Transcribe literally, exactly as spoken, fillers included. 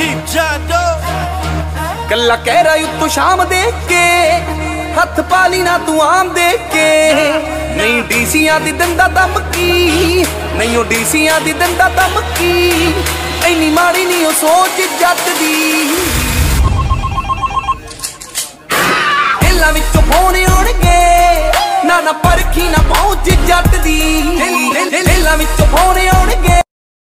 कला कह रहा यू तू शाम देख के हथ पाली ना तू आम देख के नहीं डीसियां दी दंदा धमकी नहीं ओ डीसियां दी दंदा धमकी इन्नी माड़ी नहीं ओ सोच जट दी दिलां विचों फोन आउणगे ना ना परखी ना पहुंच जट दी दिलां विचों फोन आउणगे।